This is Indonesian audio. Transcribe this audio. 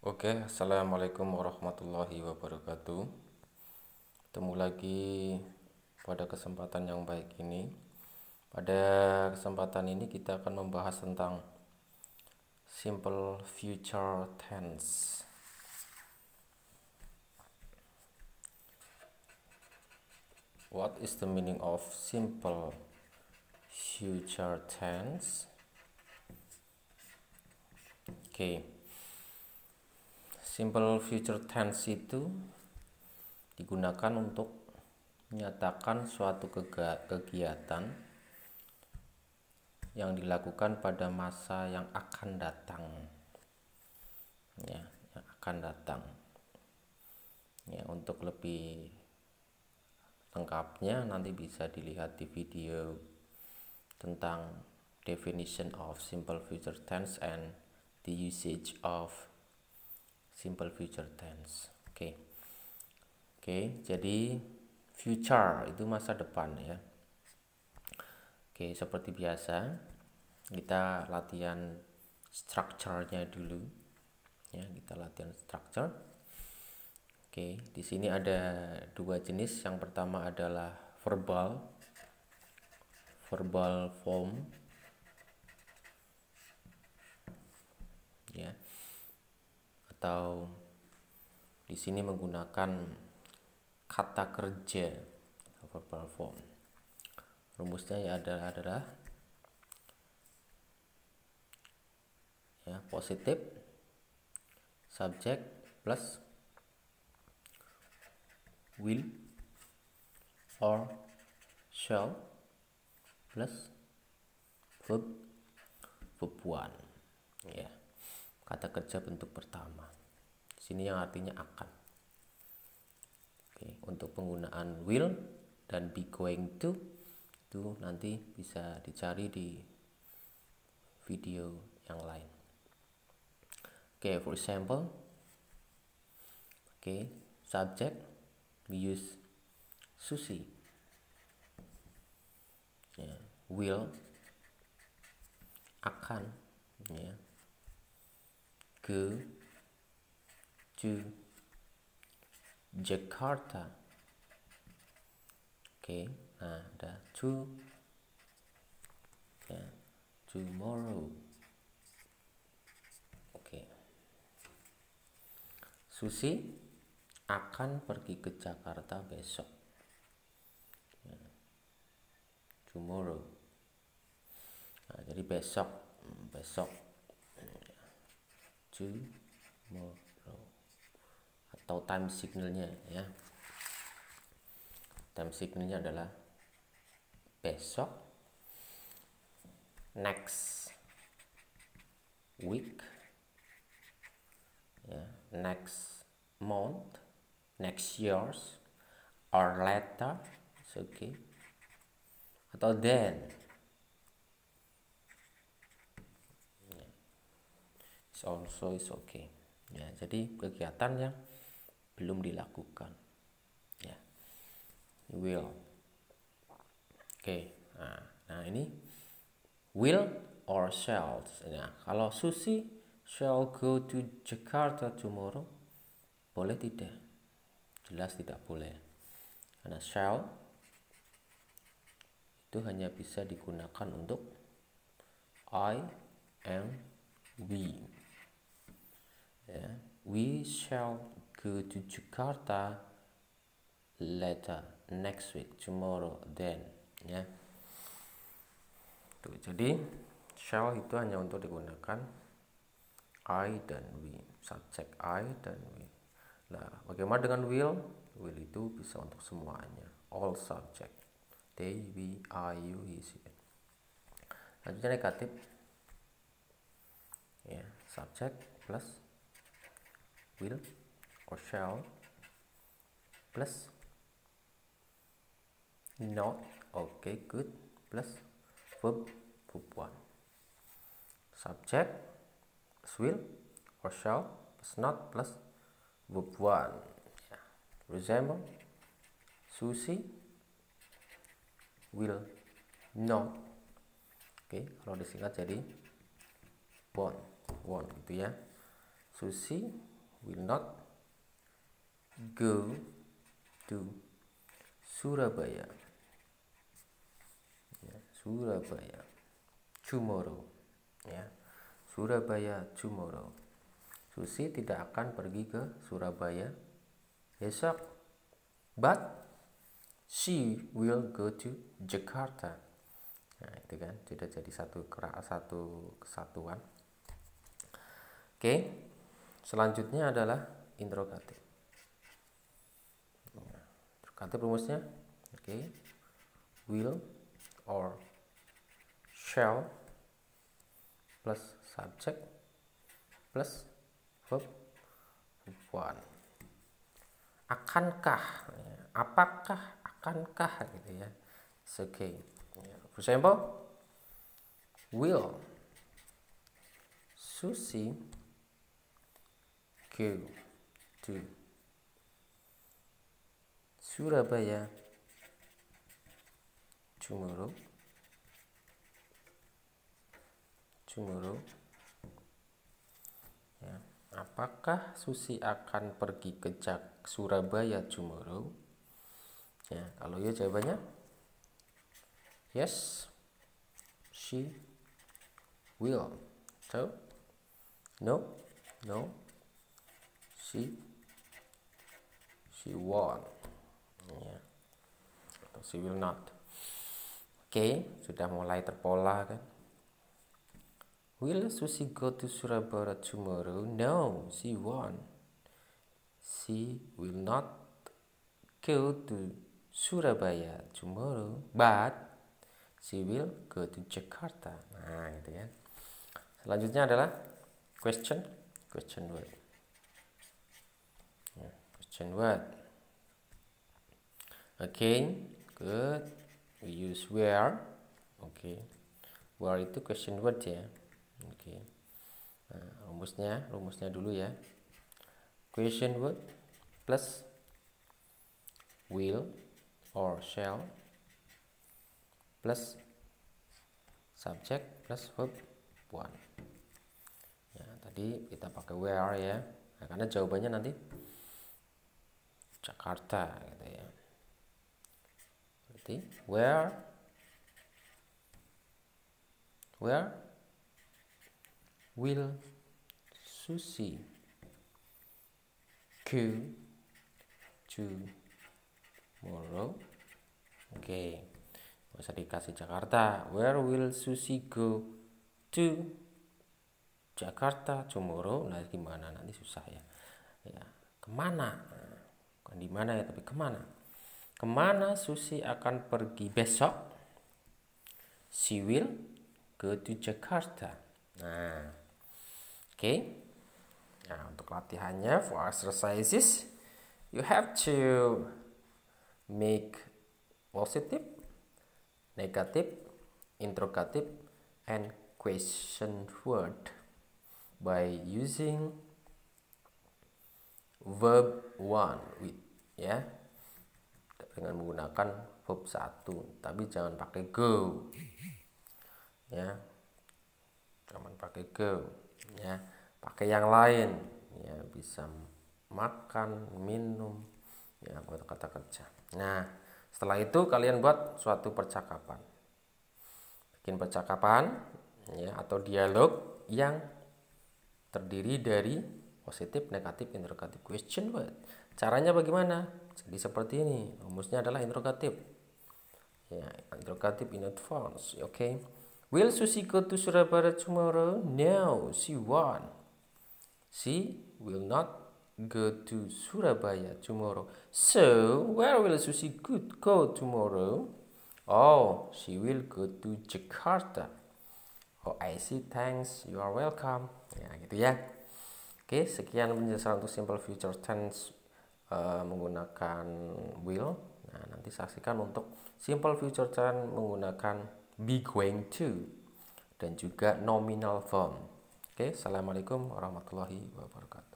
Oke, assalamualaikum warahmatullahi wabarakatuh. Ketemu lagi pada kesempatan yang baik ini. Pada kesempatan ini kita akan membahas tentang simple future tense. What is the meaning of simple future tense? Oke. Simple future tense itu digunakan untuk menyatakan suatu kegiatan yang dilakukan pada masa yang akan datang, ya, yang akan datang. Ya, untuk lebih lengkapnya nanti bisa dilihat di video tentang definition of simple future tense and the usage of simple future tense. Oke, jadi future itu masa depan ya. Oke, seperti biasa kita latihan structure-nya dulu. Ya, kita latihan structure. Oke, di sini ada dua jenis. Yang pertama adalah verbal form. Ya. Atau di sini menggunakan kata kerja verbal form. Rumusnya ya adalah ya, positif subject plus will or shall plus verb 1. Ya. Kata kerja bentuk pertama. Di sini yang artinya akan. Oke, untuk penggunaan will dan be going to itu nanti bisa dicari di video yang lain. Oke, for example, subject we use Susi. Ya, will akan, ya, go to Jakarta. Nah ada to, ya, tomorrow. Susi akan pergi ke Jakarta besok. Ya, tomorrow. Nah, jadi besok tomorrow. Atau time signalnya ya. Time signalnya adalah besok, next week, ya, next month, next years, or later, it's okay. Atau then, it's also is okay. Ya, jadi kegiatan yang belum dilakukan. Ya, will. Nah ini will or shall. Nah, kalau Susi shall go to Jakarta tomorrow, boleh tidak? Jelas tidak boleh. Karena shall itu hanya bisa digunakan untuk I and we. Ya, we shall go to Jakarta later, next week, tomorrow, then. Ya. Tuh, jadi shall itu hanya untuk digunakan I dan we, subject I dan we. Nah, bagaimana dengan will? Will itu bisa untuk semuanya, all subject, they, we, I, you, he, she. Lanjutnya negatif, ya, subject plus will or shall plus not, good, plus verb 1. Subject plus will or shall plus not plus verb 1. Ya. For example, Susi will not. Kalau disingkat jadi won't gitu ya. Susi will not go to Surabaya. Ya, Surabaya tomorrow. Ya, Surabaya tomorrow. Susi tidak akan pergi ke Surabaya besok. But she will go to Jakarta. Nah, itu kan sudah jadi satu kesatuan. Oke. Selanjutnya adalah interrogatif. Interrogatif rumusnya, oke. Will or shall plus subject plus verb one. Akankah, apakah, akankah gitu ya. Oke. For example, will Susi go to Surabaya tomorrow? Ya, apakah Susi akan pergi ke Surabaya tomorrow? Ya, kalau ya jawabannya yes, she will. So no, she won't. Ya, atau she will not. Oke, sudah mulai terpola kan. Will Susi go to Surabaya tomorrow? No, she won't. She will not go to Surabaya tomorrow, but she will go to Jakarta. Nah, gitu ya. Selanjutnya adalah question word. Question word. Okay, good. We use where. Okay, where itu question word ya. Oke. Nah, rumusnya dulu ya. Question word plus will or shall plus subject plus verb one. Ya, tadi kita pakai where ya. Nah, karena jawabannya nanti Jakarta gitu ya. Berarti where will Susi go tomorrow? Oke, nggak usah dikasih Jakarta. Where will Susi go to Jakarta tomorrow? Nah, gimana nanti susah ya. Ya, kemana? Bukan di mana ya, tapi kemana? Kemana Susi akan pergi besok? She will go to Jakarta. Nah, oke. Nah, untuk latihannya for exercises, you have to make positive, negative, interrogative, and question word by using verb one with ya, dengan menggunakan verb 1, tapi jangan pakai go ya, jangan pakai go ya, pakai yang lain ya, bisa makan, minum ya, buat kata kerja. Nah, setelah itu kalian buat suatu percakapan, bikin percakapan ya, atau dialog yang terdiri dari positif, negatif, interrogatif, question word. Caranya bagaimana? Jadi seperti ini. Rumusnya adalah interrogatif. Ya, interrogatif in advance. Okay. Will Susi go to Surabaya tomorrow? No, she won't. She will not go to Surabaya tomorrow. So, where will Susi go tomorrow? Oh, she will go to Jakarta. Oh, I see. Thanks. You are welcome. Ya, gitu ya. Oke, sekian penjelasan untuk simple future tense menggunakan will. Nah, nanti saksikan untuk simple future tense menggunakan be going to dan juga nominal form. Oke, assalamualaikum warahmatullahi wabarakatuh.